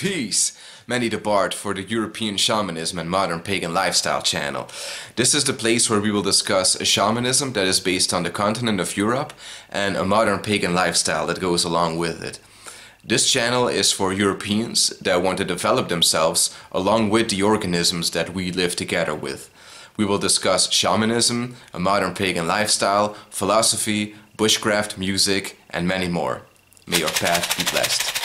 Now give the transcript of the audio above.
Peace! Many depart for the European Shamanism and Modern Pagan Lifestyle channel. This is the place where we will discuss a shamanism that is based on the continent of Europe and a modern pagan lifestyle that goes along with it. This channel is for Europeans that want to develop themselves along with the organisms that we live together with. We will discuss shamanism, a modern pagan lifestyle, philosophy, bushcraft, music, and many more. May your path be blessed.